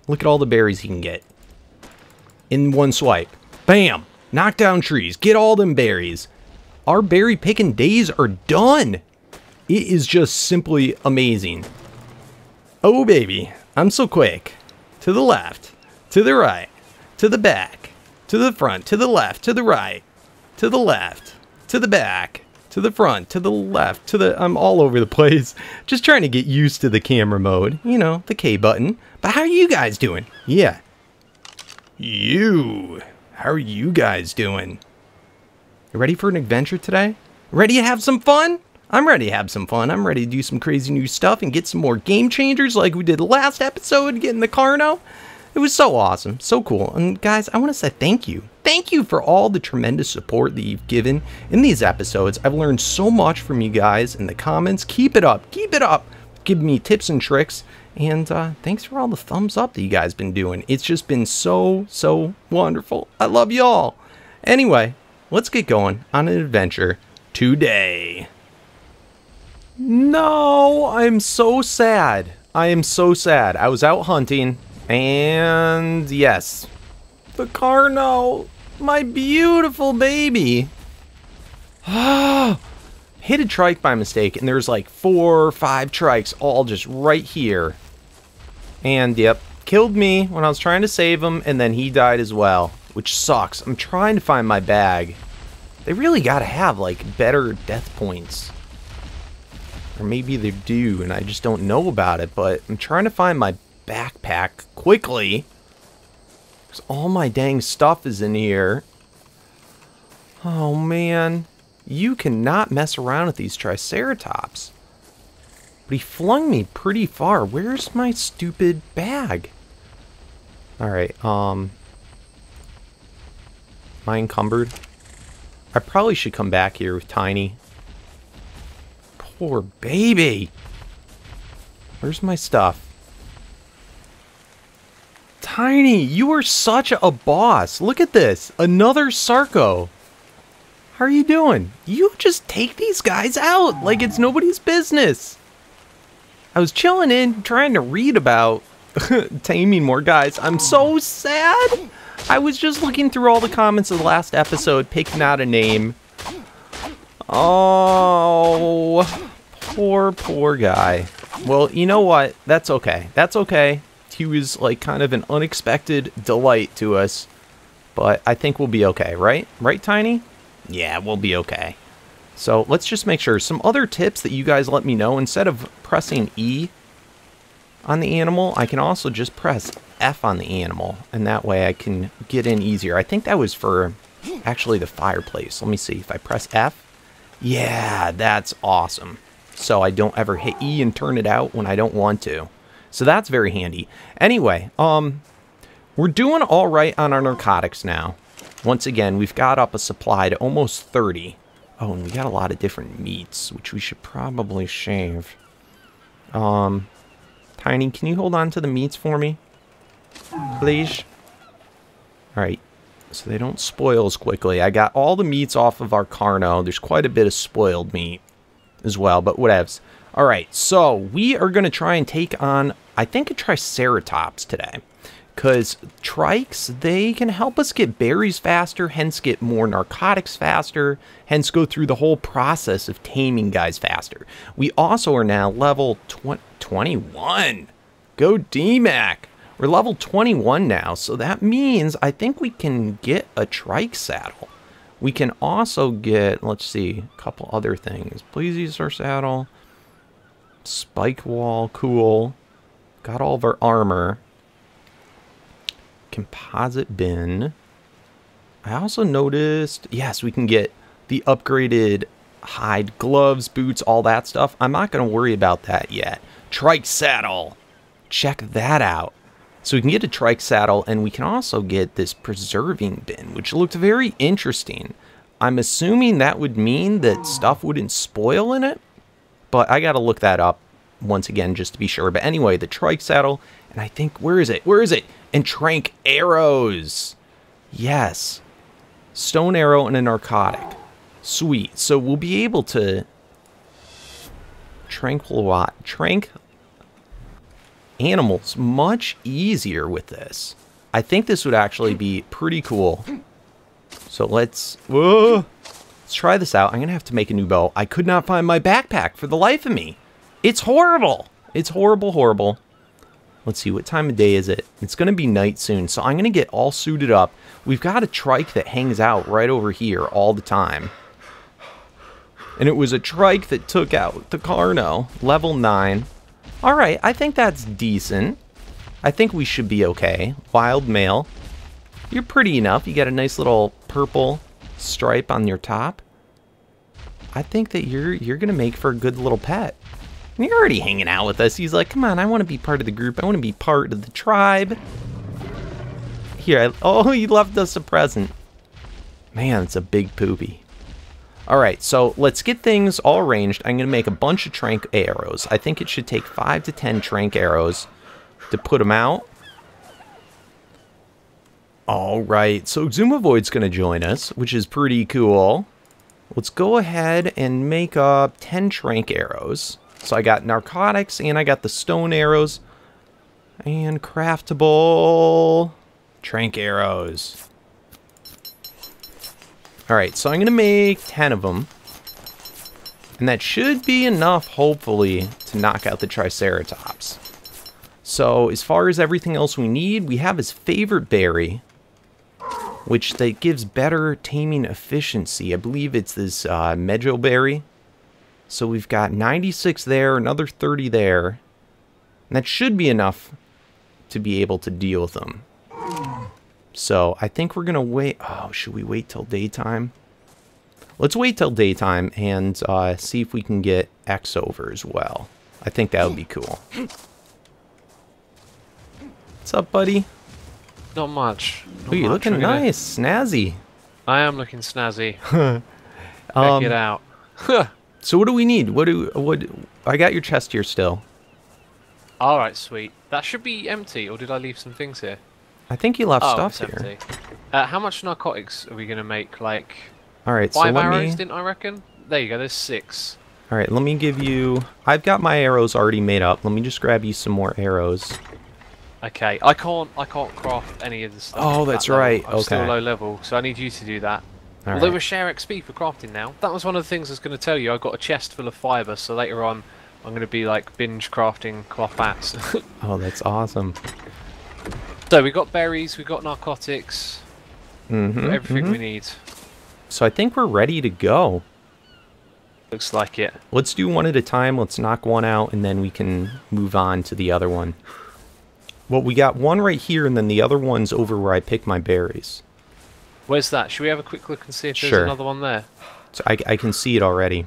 Look at all the berries he can get. In one swipe. Bam! Knock down trees. Get all them berries. Our berry picking days are done. It is just simply amazing. Oh, baby. I'm so quick. To the left. To the right. To the back. To the front. To the left. To the right. To the left. To the back. To the front. To the left. To the... I'm all over the place. Just trying to get used to the camera mode. You know, the K button. But how are you guys doing? Yeah. How are you guys doing? You ready for an adventure today? Ready to have some fun? I'm ready to have some fun. I'm ready to do some crazy new stuff and get some more game changers like we did last episode, getting the Carno. It was so awesome, so cool. And guys, I want to say thank you. Thank you for all the tremendous support that you've given in these episodes. I've learned so much from you guys in the comments. Keep it up. Keep it up. Give me tips and tricks. And thanks for all the thumbs up that you guys been doing. It's just been so wonderful. I love y'all. Anyway, let's get going on an adventure today. No, I'm so sad. I am so sad. I was out hunting, and yes, the Carno, my beautiful baby. Hit a trike by mistake, and there's like 4 or 5 trikes all just right here. And yep, killed me when I was trying to save him, and then he died as well, which sucks. I'm trying to find my bag. They really gotta have like better death points. Or maybe they do, and I just don't know about it, but I'm trying to find my backpack quickly. Because all my dang stuff is in here. Oh man, you cannot mess around with these Triceratops. But he flung me pretty far. Where's my stupid bag? Alright, am I encumbered? I probably should come back here with Tiny. Poor baby. Where's my stuff? Tiny, you are such a boss. Look at this. Another Sarco. How are you doing? You just take these guys out like it's nobody's business. I was chilling in, trying to read about taming more guys. I'm so sad. I was just looking through all the comments of the last episode, picking out a name. Oh, poor guy. Well, you know what? That's okay. That's okay. He was like kind of an unexpected delight to us. But I think we'll be okay, right? Right, Tiny? Yeah, we'll be okay. So let's just make sure. Some other tips that you guys let me know. Instead of pressing E on the animal, I can also just press F on the animal. And that way I can get in easier. I think that was for actually the fireplace. Let me see. If I press F. Yeah, that's awesome. So I don't ever hit E and turn it out when I don't want to. So that's very handy. Anyway, we're doing all right on our narcotics now. Once again, we've got up a supply to almost 30. Oh, and we got a lot of different meats, which we should probably shave. Tiny, can you hold on to the meats for me? Please? Alright, so they don't spoil as quickly. I got all the meats off of our Carno. There's quite a bit of spoiled meat as well, but whatevs. Alright, so we are going to try and take on, I think, a Triceratops today. Because trikes, they can help us get berries faster, hence get more narcotics faster, hence go through the whole process of taming guys faster. We also are now level 21. Go D-Mac. We're level 21 now, so that means I think we can get a trike saddle. We can also get, let's see, a couple other things. Plesiosaur saddle, spike wall, cool. Got all of our armor. Composite bin. I also noticed, yes, we can get the upgraded hide gloves, boots, all that stuff. I'm not going to worry about that yet. Trike saddle. Check that out. So we can get a trike saddle, and we can also get this preserving bin, which looked very interesting. I'm assuming that would mean that stuff wouldn't spoil in it, but I got to look that up once again just to be sure. But anyway, the trike saddle, and I think, where is it? Where is it? And trank arrows. Yes. Stone arrow and a narcotic. Sweet. So we'll be able to animals much easier with this. I think this would actually be pretty cool. So let's try this out. I'm going to have to make a new bow. I could not find my backpack for the life of me. It's horrible. It's horrible, horrible. Let's see, what time of day is it? It's going to be night soon, so I'm going to get all suited up. We've got a trike that hangs out right over here all the time. And it was a trike that took out the Carno, level 9. Alright, I think that's decent. I think we should be okay. Wild male. You're pretty enough. You got a nice little purple stripe on your top. I think that you're going to make for a good little pet. And you're already hanging out with us. He's like, come on, I want to be part of the group. I want to be part of the tribe. Here, oh, he left us a present. Man, it's a big poopy. Alright, so let's get things all arranged. I'm going to make a bunch of trank arrows. I think it should take 5 to 10 trank arrows to put them out. Alright, so Xumavoid's going to join us, which is pretty cool. Let's go ahead and make up 10 trank arrows. So I got narcotics, and I got the stone arrows, and craftable trank arrows. Alright, so I'm going to make 10 of them. And that should be enough, hopefully, to knock out the Triceratops. So, as far as everything else we need, we have his favorite berry, which that gives better taming efficiency. I believe it's this Mejo berry. So we've got 96 there, another 30 there. And that should be enough to be able to deal with them. So I think we're going to wait. Oh, should we wait till daytime? Let's wait till daytime and see if we can get X over as well. I think that would be cool. What's up, buddy? Not much. Oh, you're looking nice. Snazzy. I am looking snazzy. Check it out. So what do we need? What I got your chest here still. Alright, sweet. That should be empty, or did I leave some things here? I think you left stuff it's here. empty. How much narcotics are we going to make? Like, Alright, so 5 let arrows, me... didn't I reckon? There you go, there's 6. Alright, let me give you... I've got my arrows already made up. Let me just grab you some more arrows. Okay, I can't craft any of the stuff. Oh, that's right. I'm still low level, so I need you to do that. Although we share XP for crafting now. That was one of the things I was going to tell you. I got a chest full of fibre, so later on I'm going to be like binge crafting cloth hats. Oh, that's awesome. So we got berries, we got narcotics, got everything we need. So I think we're ready to go. Looks like it. Let's do one at a time. Let's knock one out, and then we can move on to the other one. Well, we got one right here, and then the other one's over where I pick my berries. Where's that? Should we have a quick look and see if there's another one there? So I can see it already.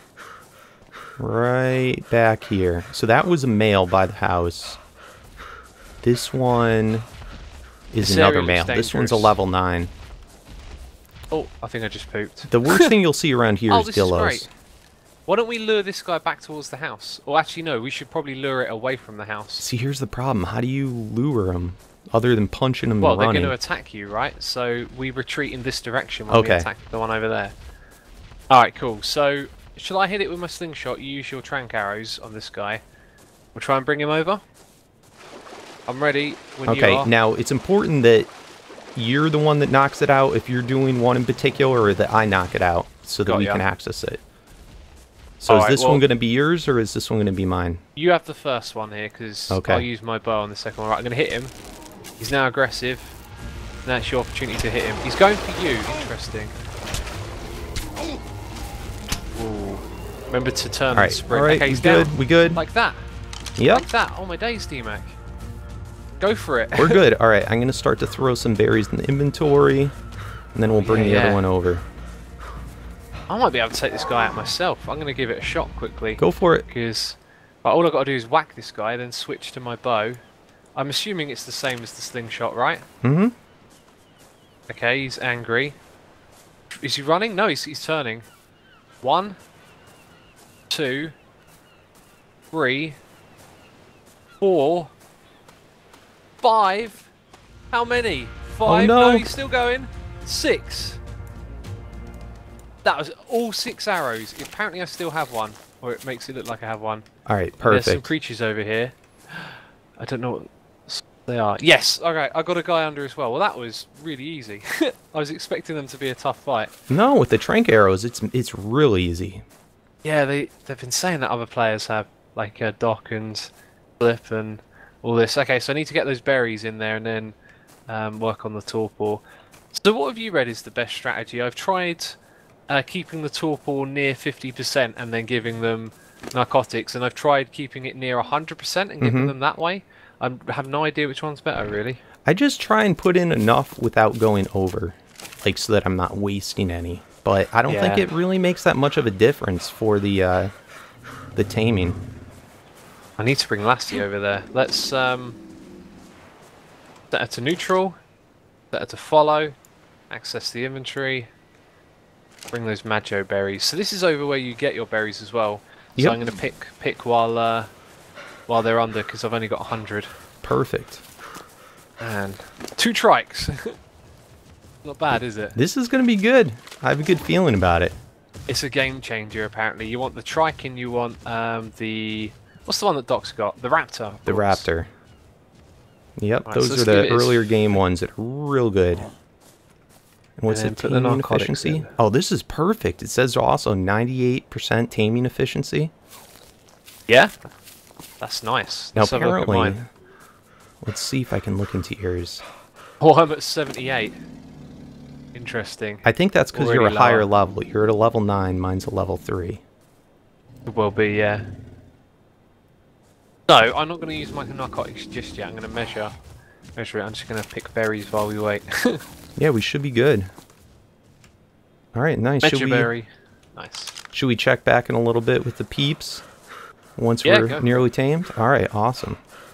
Right back here. So that was a male by the house. This one is another male. This one's a level 9. Oh, I think I just pooped. The worst thing you'll see around here is Dillos. Is great. Why don't we lure this guy back towards the house? Or actually, no, we should probably lure it away from the house. See, here's the problem. How do you lure them? Other than punching them and running. Well, they're going to attack you, right? So we retreat in this direction when we attack the one over there. Alright, cool. So, shall I hit it with my slingshot? You use your trank arrows on this guy. We'll try and bring him over. I'm ready when you are. Okay, now it's important that you're the one that knocks it out if you're doing one in particular, or that I knock it out so that we can access it. So is this one going to be yours, or is this one going to be mine? You have the first one here, because I'll use my bow on the second one. Right, I'm going to hit him. He's now aggressive. That's your opportunity to hit him. He's going for you. Interesting. Ooh. Remember to turn and sprint. Alright, okay, he's good. down. We good? Like that. Yep. Like that. Oh my days, D-Mac. Go for it. We're good. Alright, I'm going to start to throw some berries in the inventory, and then we'll bring the other one over. I might be able to take this guy out myself. I'm going to give it a shot quickly. Go for it. Because all I've got to do is whack this guy, then switch to my bow. I'm assuming it's the same as the slingshot, right? Mm-hmm. Okay, he's angry. Is he running? No, he's turning. 1, 2, 3, 4, 5. How many? 5? Oh, no. No, he's still going. 6. That was all 6 arrows. Apparently I still have one. Or it makes it look like I have one. Alright, perfect. There's some creatures over here. I don't know what they are. Yes, okay, I got a guy under as well. Well, that was really easy. I was expecting them to be a tough fight. No, with the trank arrows, it's really easy. Yeah, they've been saying that other players have, like Doc and Flip and all this. Okay, so I need to get those berries in there and then work on the torpor. So what have you read is the best strategy? I've tried keeping the torpor near 50% and then giving them narcotics, and I've tried keeping it near 100% and giving them that way. I have no idea which one's better, really. I just try and put in enough without going over, like so that I'm not wasting any. But I don't think it really makes that much of a difference for the taming. I need to bring Lassie over there. Let's set her to neutral, set her to follow, access the inventory, bring those Majo berries. So this is over where you get your berries as well. So Yep. I'm going to pick while they're under, because I've only got 100. Perfect. And 2 trikes. Not bad, is it? This is going to be good. I have a good feeling about it. It's a game changer, apparently. You want the trike and you want the... What's the one that Doc's got? The Raptor. The Raptor. Yep, Right, those so are let's give the it earlier game ones that are real good. And what's And the put the taming narcotics efficiency? in. Oh, this is perfect. It says also 98% taming efficiency. Yeah? That's nice. Now Let's have a look at apparently, mine. let's see if I can look into yours. Oh, I'm at 78. Interesting. I think that's because you're a Already higher lower. level. You're at a level 9, mine's a level 3. Could well be, yeah. No, I'm not going to use my narcotics just yet. I'm going to measure it. I'm just going to pick berries while we wait. Yeah, we should be good. Alright, nice. Measure berry. Nice. Should we check back in a little bit with the peeps once Yeah, we're go. nearly tamed? Alright, awesome.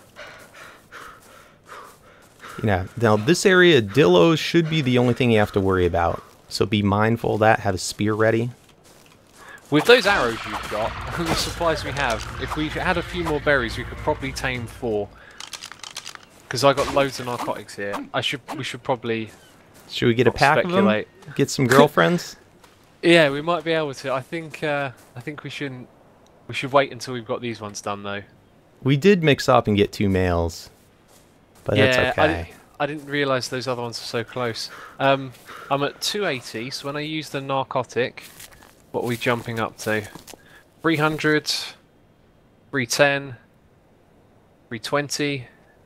Yeah, now this area, Dillos should be the only thing you have to worry about. So be mindful of that, have a spear ready. With those arrows you've got, and the supplies we have, if we had a few more berries, we could probably tame 4. Because I got loads of narcotics here. We should probably Should we get a pack speculate. of them? Get some girlfriends? Yeah, we might be able to. I think we shouldn't. We should wait until we've got these ones done, though. We did mix up and get 2 males. But Yeah, that's okay. I didn't realise those other ones were so close. I'm at 280, so when I use the narcotic, what are we jumping up to? 300, 310, 320,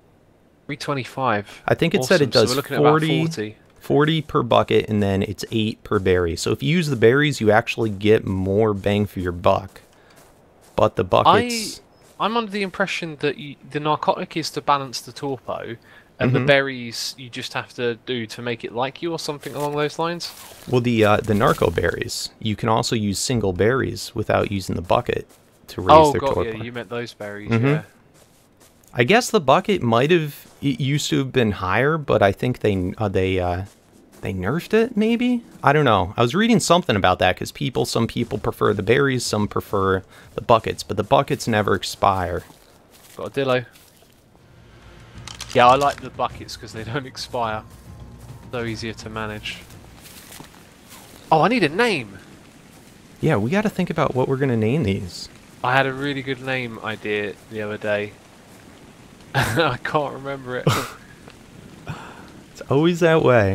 325. I think it said it Awesome. does So we're looking at about 40, 40. 40 per bucket, and then it's 8 per berry. So if you use the berries, you actually get more bang for your buck. But the buckets... I'm under the impression that the narcotic is to balance the torpo, and the berries you just have to do to make it like you, or something along those lines. Well, the narco berries, you can also use single berries without using the bucket to raise their torpor. Yeah, you meant those berries, yeah. I guess the bucket might have it used to have been higher, but I think they nerfed it. Maybe, I don't know. I was reading something about that because some people prefer the berries, some prefer the buckets, but the buckets never expire. Got a Dillo. Yeah, I like the buckets because they don't expire. So easier to manage. Oh, I need a name! Yeah, we got to think about what we're gonna name these. I had a really good name idea the other day. I can't remember it. It's always that way.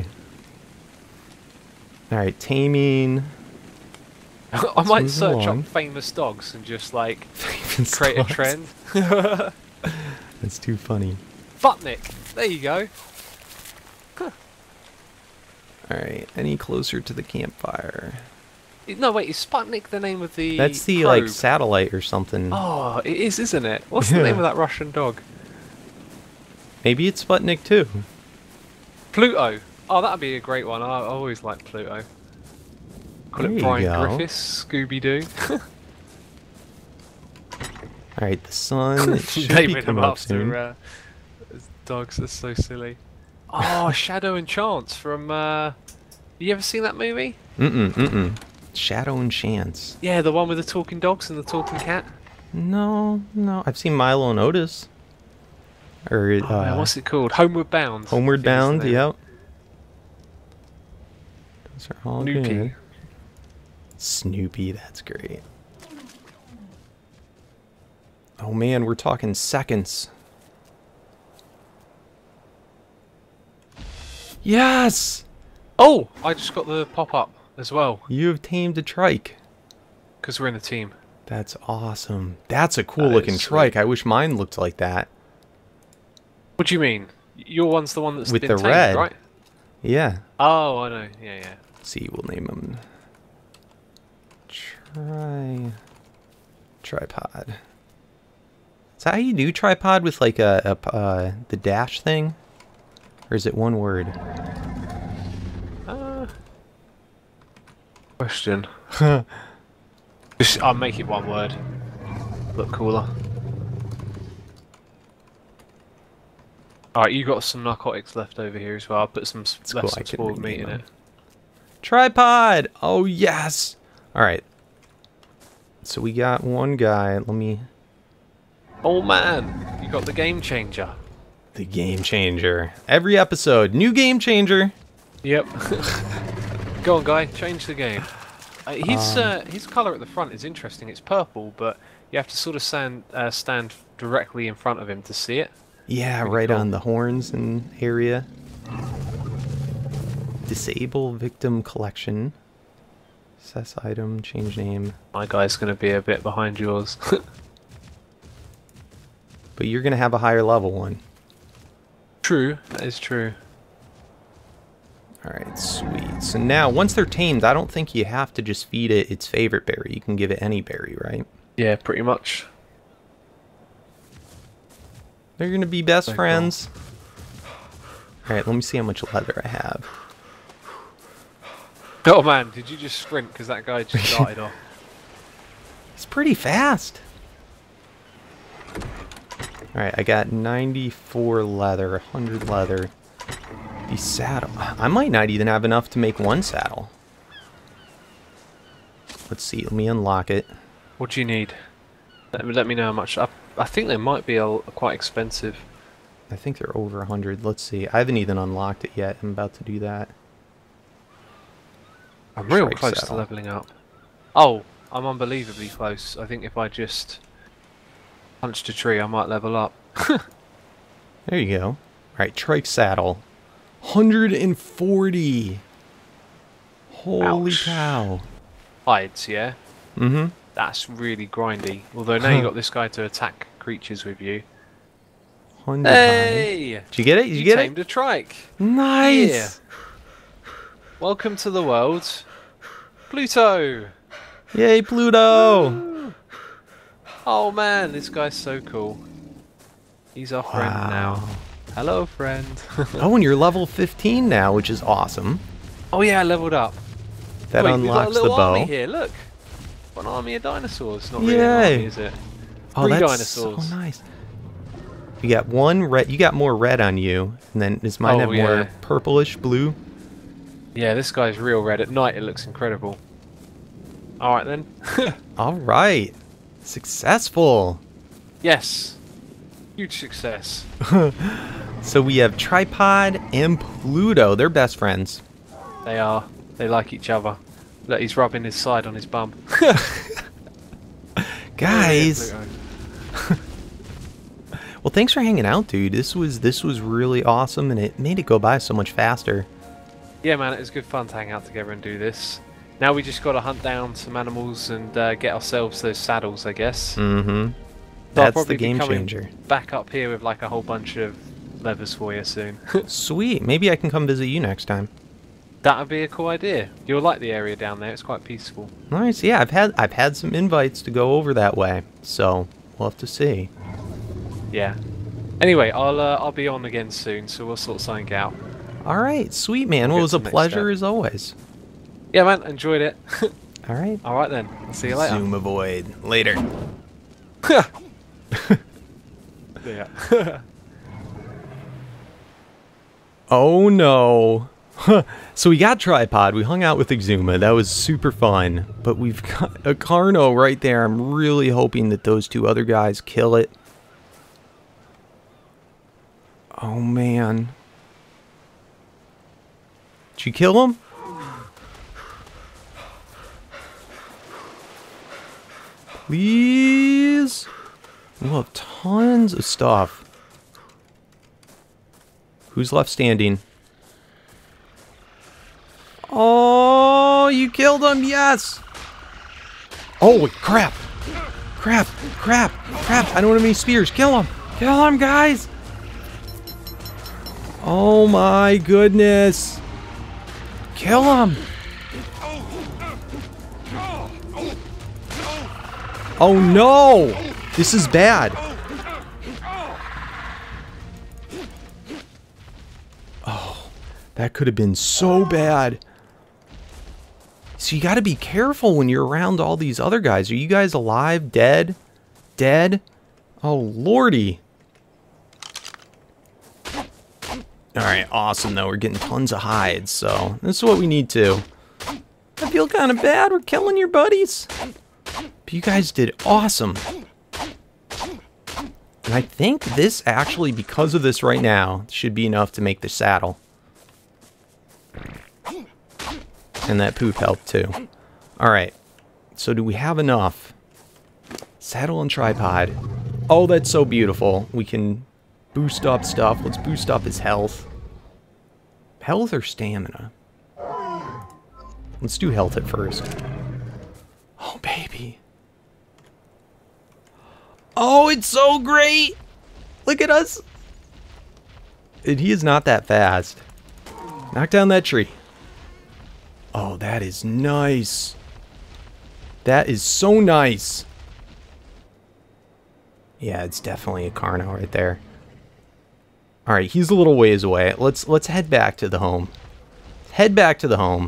All right, taming. I might move search along. up famous dogs and just like Famous create a dogs. trend. That's too funny. Futnik! There you go. All right, any closer to the campfire? No, wait, is Sputnik the name of the That's the probe? like satellite or something. Oh, it is, isn't it? What's the name of that Russian dog? Maybe it's Sputnik too. Pluto. Oh, that'd be a great one. I always liked Pluto. Call There it you Brian go. Griffiths, Scooby-Doo. All right, the sun it should be Naming them coming up soon. after dogs are so silly. Oh, Shadow and Chance from... you ever seen that movie? Mm-mm. Shadow and Chance. Yeah, the one with the talking dogs and the talking cat. No. I've seen Milo and Otis. Or Oh, man, what's it called? Homeward Bound. Homeward I think is the Bound. name. Yep. Those are all Snoopy. good. Snoopy, that's great. Oh man, we're talking seconds. Yes! Oh! I just got the pop-up as well. You have tamed a trike. Because we're in the team. That's awesome. That's a cool looking trike. I wish mine looked like that. What do you mean? Your one's the one that's with been the tamed, red, right? Yeah. Oh, I know. Yeah, yeah. Let's see, we'll name him Tripod. Is that how you do tripod with like the dash thing? Or is it one word? Question. Just, I'll make it one word. Look cooler. Alright, you got some narcotics left over here as well. I'll put some spoiled meat in it. Tripod! Oh, yes! Alright. So we got one guy. Let me... Oh, man! You got the game changer. The game changer. Every episode, new game changer. Yep. Go on, guy. Change the game. His colour at the front is interesting. It's purple, but you have to sort of stand directly in front of him to see it. Yeah, right on the horns and area. Disable victim collection. Assess item, change name. My guy's going to be a bit behind yours. But you're going to have a higher level one. True, that is true. Alright, sweet. So now, once they're tamed, I don't think you have to just feed it its favorite berry. You can give it any berry, right? Yeah, pretty much. They're going to be best friends. Alright, let me see how much leather I have. Oh man, did you just sprint because that guy just started off? It's pretty fast. Alright, I got 94 leather, 100 leather. The saddle. I might not even have enough to make one saddle. Let's see, let me unlock it. What do you need? Let me know how much. I think they might be quite expensive. I think they're over 100. Let's see. I haven't even unlocked it yet. I'm about to do that. I'm real close to leveling up. Oh, I'm unbelievably close. I think if I just punched a tree, I might level up. There you go. Alright, trike saddle. 140! Holy cow. Hides, yeah? Mm-hmm. That's really grindy. Although now you got this guy to attack creatures with you. 100 hey! hide. Did you get it? Did you get it? You tamed a trike. Nice! Yeah. Welcome to the world, Pluto! Yay, Pluto! Woo! Oh man, this guy's so cool. He's our friend now. Hello, friend. Oh, and you're level 15 now, which is awesome. Oh yeah, I leveled up. That unlocks the bow. We've got a little army here, look. Got an army of dinosaurs. Not really an army, is it? Oh, 3 that's dinosaurs. So nice. You got one red. You got more red on you, and then does mine have more purplish blue? Yeah, this guy's real red. At night, it looks incredible. All right then. All right, successful. Yes, huge success. So we have Tripod and Pluto. They're best friends. They are. They like each other. Look, he's rubbing his side on his bum. Guys. Well, thanks for hanging out, dude. This was really awesome, and it made it go by so much faster. Yeah, man, it was good fun to hang out together and do this. Now we just got to hunt down some animals and get ourselves those saddles, I guess. Mm-hmm. So That's the game changer. Back up here with like a whole bunch of levers for you soon. Sweet. Maybe I can come visit you next time. That would be a cool idea. You'll like the area down there. It's quite peaceful. Nice. Yeah, I've had some invites to go over that way, so we'll have to see. Yeah. Anyway, I'll be on again soon, so we'll sort something out. All right, sweet man. Well, it was a pleasure as always. Yeah, man, enjoyed it. All right. All right then. I'll see you later. Zoom avoid later. Yeah. Oh no. So we got Tripod. We hung out with Exuma. That was super fun. But we've got a Carno right there. I'm really hoping that those two other guys kill it. Oh man. Did you kill him? Please? We'll have tons of stuff. Who's left standing? Oh, you killed him. Yes. Oh, crap. Crap. Crap. Crap. I don't have any spears. Kill him. Kill him, guys. Oh, my goodness. Kill him. Oh, no. This is bad. Oh, that could have been so bad. So you got to be careful when you're around all these other guys. Are you guys alive? Dead? Dead? Oh, lordy. Alright, awesome though. We're getting tons of hides, so this is what we need to. I feel kind of bad. We're killing your buddies. But you guys did awesome. And I think this actually, because of this right now, should be enough to make the saddle. And that poop helped too. Alright, so do we have enough? Saddle and tripod. Oh, that's so beautiful. We can boost up stuff. Let's boost up his health. Health or stamina? Let's do health at first. Oh, baby. Oh, it's so great! Look at us! And he is not that fast. Knock down that tree. Oh, that is nice. That is so nice. Yeah, it's definitely a Carno right there. Alright, he's a little ways away. Let's head back to the home. Head back to the home.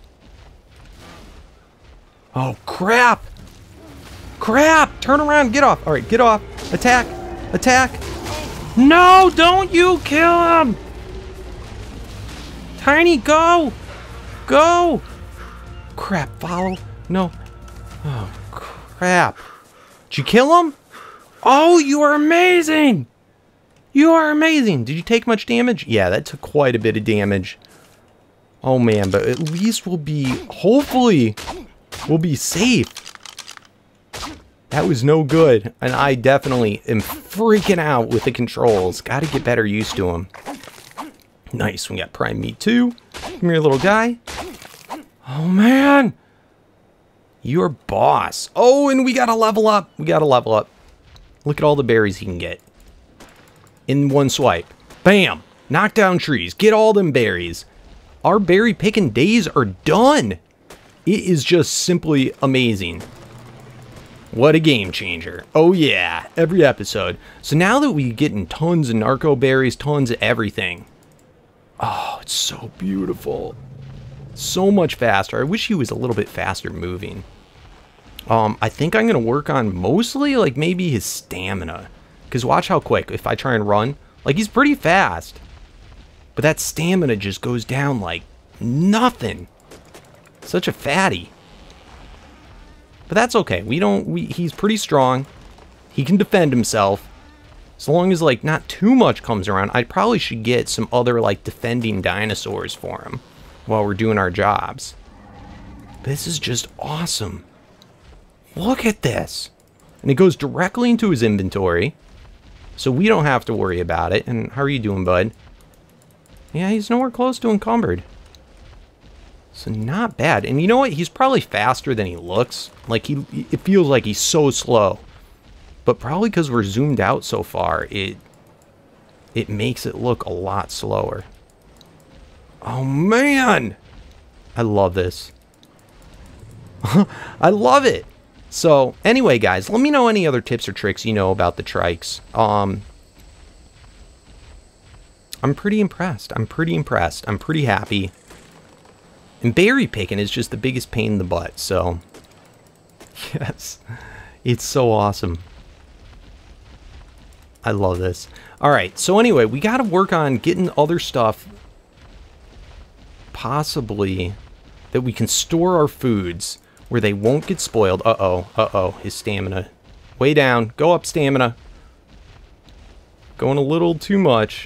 Oh, crap! Crap! Turn around, get off. Alright, get off. Attack. Attack. No, don't you kill him! Tiny, go! Go! Crap, follow. No. Oh, crap. Did you kill him? Oh, you are amazing! You are amazing! Did you take much damage? Yeah, that took quite a bit of damage. Oh, man, but at least we'll be, hopefully, we'll be safe. That was no good, and I definitely am freaking out with the controls. Gotta get better used to them. Nice, we got prime meat too. Come here, little guy. Oh, man. You're boss. Oh, and we gotta level up. We gotta level up. Look at all the berries he can get. In one swipe. Bam! Knock down trees. Get all them berries. Our berry picking days are done. It is just simply amazing. What a game changer. Oh yeah, every episode. So now that we're getting tons of narco berries, tons of everything. Oh, it's so beautiful. So much faster. I wish he was a little bit faster moving. I think I'm going to work on mostly, like, maybe his stamina. Because watch how quick, if I try and run. Like, he's pretty fast. But that stamina just goes down like nothing. Such a fatty. But that's okay. He's pretty strong. He can defend himself. As long as, like, not too much comes around, I probably should get some other, like, defending dinosaurs for him while we're doing our jobs. This is just awesome. Look at this. And it goes directly into his inventory. So we don't have to worry about it. And how are you doing, bud? Yeah, he's nowhere close to encumbered. So not bad. And you know what? He's probably faster than he looks. Like, it feels like he's so slow. But probably because we're zoomed out so far, it makes it look a lot slower. Oh, man! I love this. I love it! So, anyway, guys, let me know any other tips or tricks you know about the trikes. I'm pretty impressed. I'm pretty impressed. I'm pretty happy. And berry picking is just the biggest pain in the butt, so... Yes. It's so awesome. I love this. Alright, so anyway, we gotta work on getting other stuff... possibly... that we can store our foods... where they won't get spoiled. Uh-oh, his stamina. Way down. Go up, stamina. Going a little too much.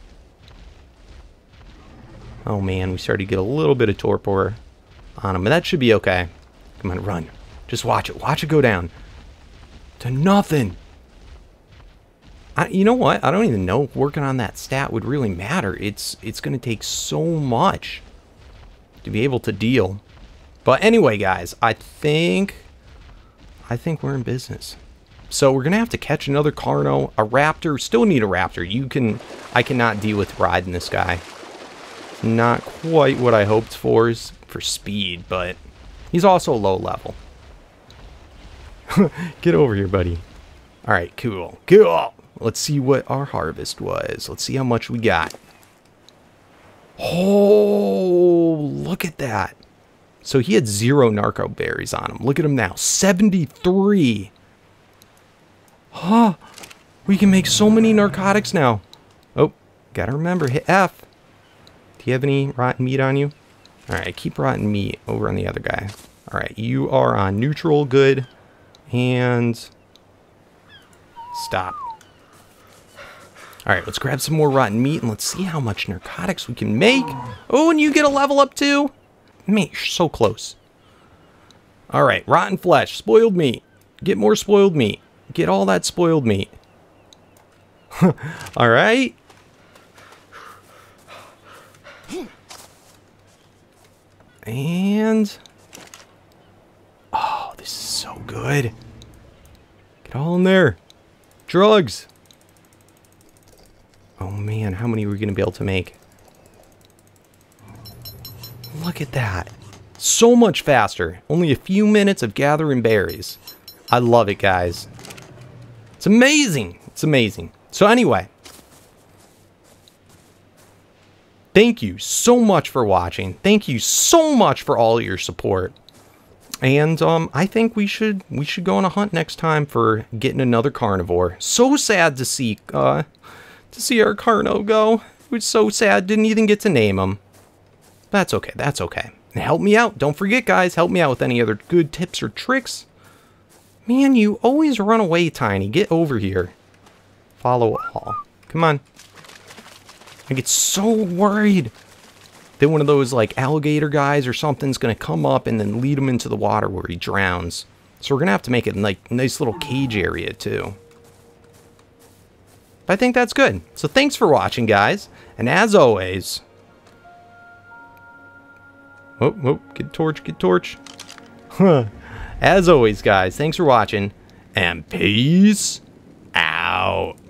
Oh man, we started to get a little bit of torpor on him, but that should be okay. Come on, run. Just watch it. Watch it go down. To nothing. You know what? I don't even know if working on that stat would really matter. It's going to take so much. to be able to deal. But anyway, guys, I think we're in business. So we're gonna have to catch another Carno, a Raptor. Still need a Raptor. I cannot deal with riding this guy. Not quite what I hoped for speed, but he's also low level. Get over here, buddy. All right, cool. Let's see what our harvest was. Let's see how much we got. Oh, look at that. So he had 0 narco berries on him. Look at him now. 73. Huh. We can make so many narcotics now. Oh, gotta remember, hit F. Do you have any rotten meat on you? Alright, keep rotten meat over on the other guy. Alright, you are on neutral, good. And stop. Alright, let's grab some more rotten meat and let's see how much narcotics we can make. Oh, and you get a level up too? Man, you're so close. Alright, rotten flesh, spoiled meat. Get more spoiled meat. Get all that spoiled meat. Alright. And oh, this is so good. Get all in there. Drugs. Oh man, how many are we gonna be able to make? Look at that. So much faster. Only a few minutes of gathering berries. I love it, guys. It's amazing. It's amazing. So anyway, thank you so much for watching. Thank you so much for all your support. And I think we should go on a hunt next time for getting another carnivore. So sad to see our Carno go. It was so sad. Didn't even get to name him. That's okay. That's okay. And help me out. Don't forget, guys. Help me out with any other good tips or tricks. Man, you always run away, Tiny. Get over here. Follow all. Come on. I get so worried that one of those, like, alligator guys or something's going to come up and then lead him into the water where he drowns. So we're going to have to make it, like, a nice little cage area, too. But I think that's good. So thanks for watching, guys. And as always... Oh, get torch. Huh. As always, guys, thanks for watching, and peace out.